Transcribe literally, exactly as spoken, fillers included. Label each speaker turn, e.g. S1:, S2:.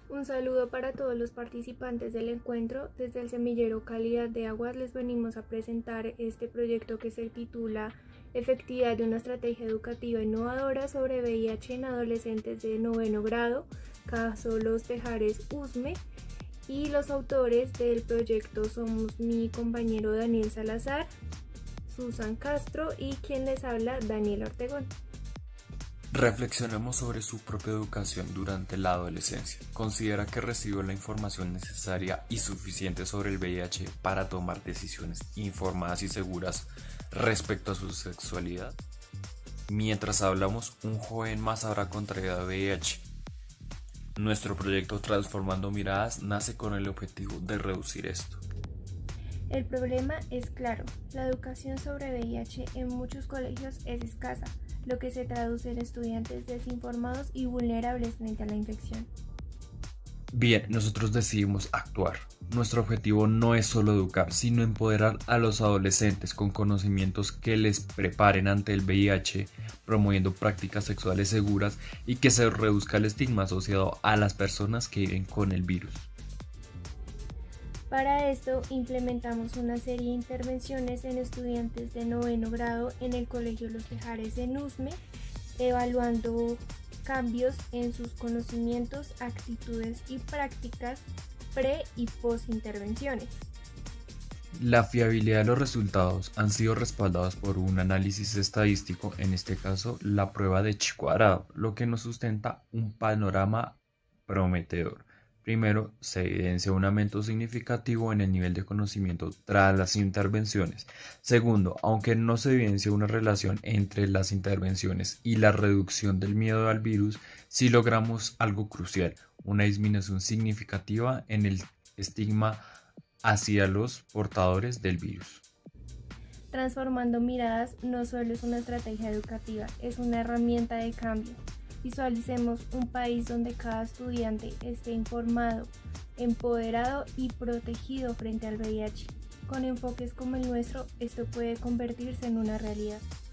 S1: Un saludo para todos los participantes del encuentro. Desde el semillero Calidad de Aguas les venimos a presentar este proyecto que se titula Efectividad de una estrategia educativa innovadora sobre V I H en adolescentes de noveno grado, caso Los Tejares USME, y los autores del proyecto somos mi compañero Daniel Salazar, Susan Castro y quien les habla, Daniel Ortegón.
S2: Reflexionemos sobre su propia educación durante la adolescencia. ¿Considera que recibió la información necesaria y suficiente sobre el V I H para tomar decisiones informadas y seguras respecto a su sexualidad? Mientras hablamos, un joven más habrá contraído V I H. Nuestro proyecto Transformando Miradas nace con el objetivo de reducir esto.
S1: El problema es claro, la educación sobre V I H en muchos colegios es escasa, lo que se traduce en estudiantes desinformados y vulnerables frente a la infección.
S2: Bien, nosotros decidimos actuar. Nuestro objetivo no es solo educar, sino empoderar a los adolescentes con conocimientos que les preparen ante el V I H, promoviendo prácticas sexuales seguras y que se reduzca el estigma asociado a las personas que viven con el virus.
S1: Para esto implementamos una serie de intervenciones en estudiantes de noveno grado en el Colegio Los Tejares en USME, evaluando cambios en sus conocimientos, actitudes y prácticas pre y post intervenciones.
S2: La fiabilidad de los resultados han sido respaldados por un análisis estadístico, en este caso la prueba de Chi cuadrado, lo que nos sustenta un panorama prometedor. Primero, se evidencia un aumento significativo en el nivel de conocimiento tras las intervenciones. Segundo, aunque no se evidencia una relación entre las intervenciones y la reducción del miedo al virus, sí logramos algo crucial, una disminución significativa en el estigma hacia los portadores del virus.
S1: Transformando Miradas no solo es una estrategia educativa, es una herramienta de cambio. Visualicemos un país donde cada estudiante esté informado, empoderado y protegido frente al V I H. Con enfoques como el nuestro, esto puede convertirse en una realidad.